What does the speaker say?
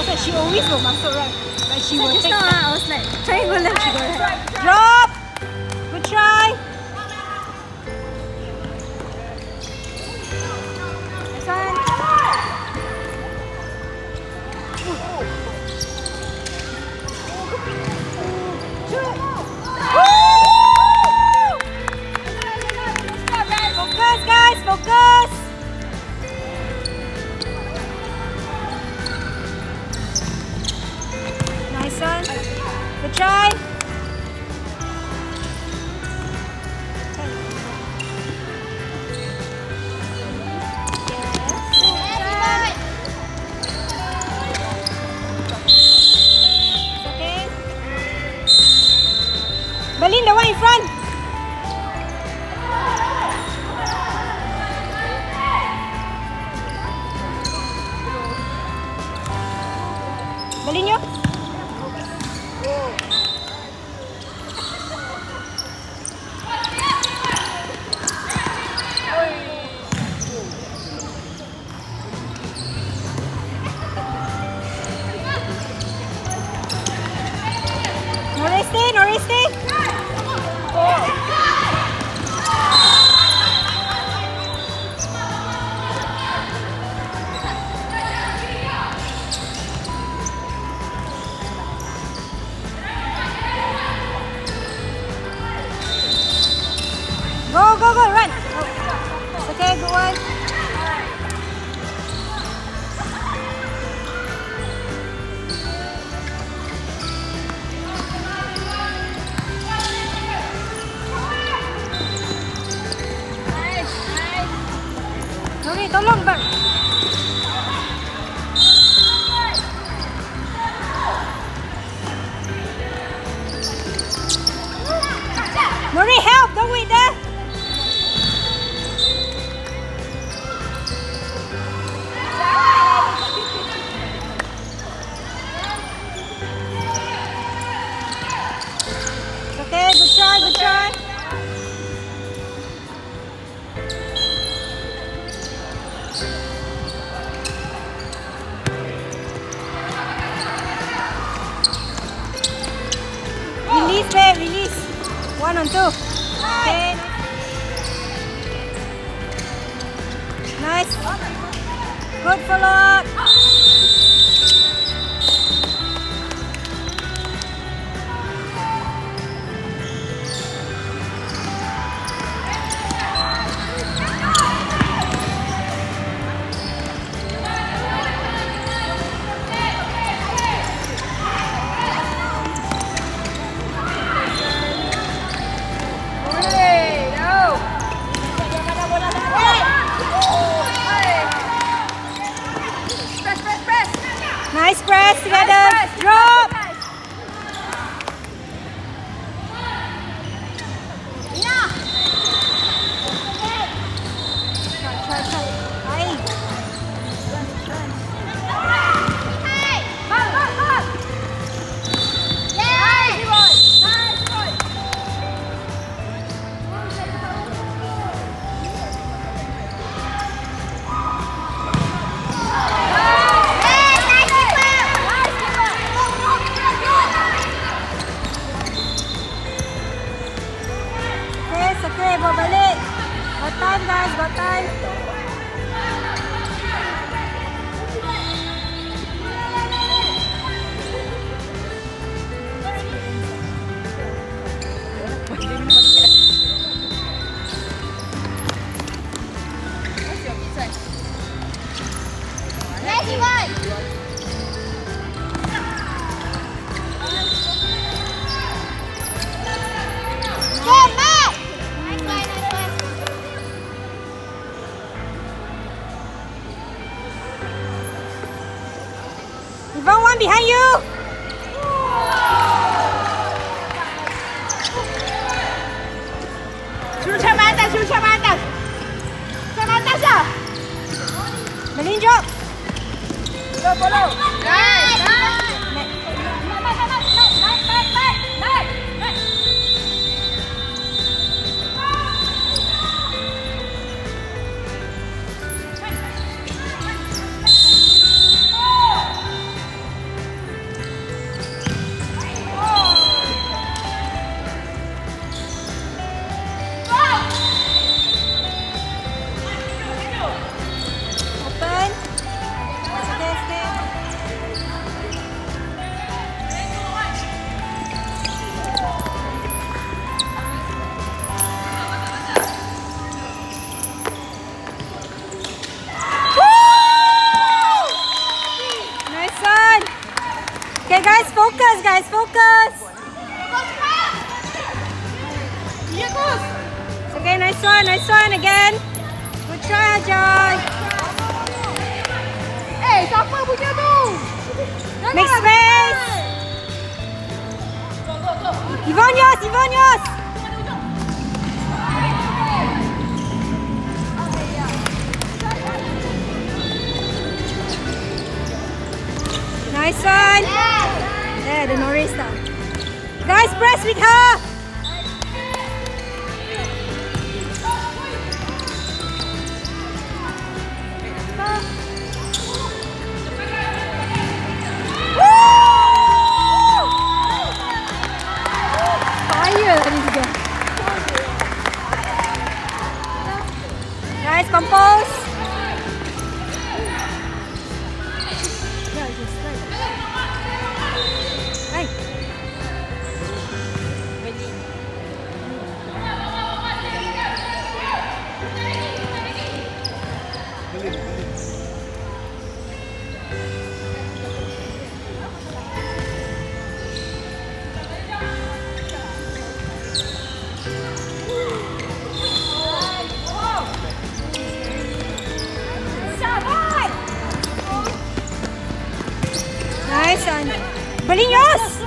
that she always will masuk right. But she will take I was like, try to go left, she go right. Drop! Good try! Nice one. Focus guys, focus! Nice one. Good try. Okay. Berlin, the one in front. Berlin, yo. No resting. Go, run. It's okay, good one. Okay, tolong bang. Nuri, help! Don't wait there. It's okay, good try, good try. Release, babe, release. 1 on 2. Okay. Nice. Good follow up. Nice press together. Drop. Okay, bawa balik. Got time guys, got time. Yvonne, one behind you. Berlin, drop. Follow. Okay guys, focus guys, focus. Okay, nice one again. Good try Joy. Siapa punya tu? Make space. Ivonios. Nice one. There, the Norista. Guys, press with her. Fire tadi juga. Guys, compose. Hai. Nice one. Belinyos.